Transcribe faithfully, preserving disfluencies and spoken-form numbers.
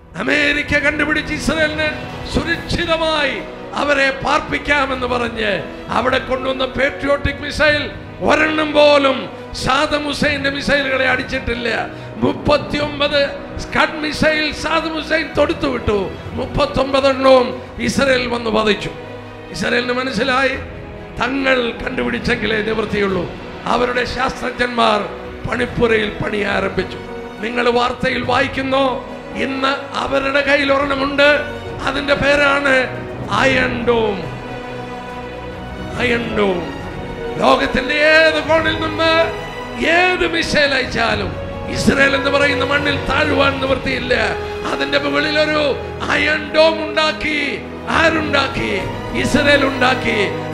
America കണ്ടുപിടിച്ച് ഇസ്രായേലിന് സുരക്ഷിതമായി അവരെ പാർപ്പിക്കാമെന്ന് പറഞ്ഞ് അവിടെ കൊണ്ടുവന്ന പേട്രിയോട്ടിക് മിസൈൽ ഒരെണ്ണം പോലും സാദം ഹുസൈന്റെ മിസൈലുകളെ അടിച്ചിട്ടില്ല. മുപ്പത്തി ഒമ്പത് സ്കഡ് മിസൈൽ സാദം ഹുസൈൻ തൊടുത്തു വിട്ടു. മുപ്പത്തി ഒമ്പത് എണ്ണവും ഇസ്രായേൽ വന്ന് പതിച്ചു. ഇസ്രായേലിന് മനസ്സിലായി തങ്ങൾ കണ്ടുപിടിച്ചെങ്കിലേ നിവൃത്തിയുള്ളൂ. അവരുടെ ശാസ്ത്രജ്ഞന്മാർ പണിപ്പുരയിൽ പണി ആരംഭിച്ചു. നിങ്ങൾ വാർത്തയിൽ വായിക്കുന്നു, ഇന്ന് അവരുടെ കയ്യിൽ ഒരെണ്ണമുണ്ട്. അതിന്റെ പേരാണ് അയൺ ഡോം. Iron dome. ലോകത്തിന്റെ ഏത് കോണിൽ നിന്ന് ഏത് മിസൈൽ അയച്ചാലും ഇസ്രായേൽ എന്ന് പറയുന്ന മണ്ണിൽ താഴുവാൻ നിവൃത്തിയില്ല. അതിന്റെ മുകളിൽ ഒരു അയൺ ഡോം ഉണ്ടാക്കി. ആരുണ്ടാക്കി? ഇസ്രായേൽ ഉണ്ടാക്കി.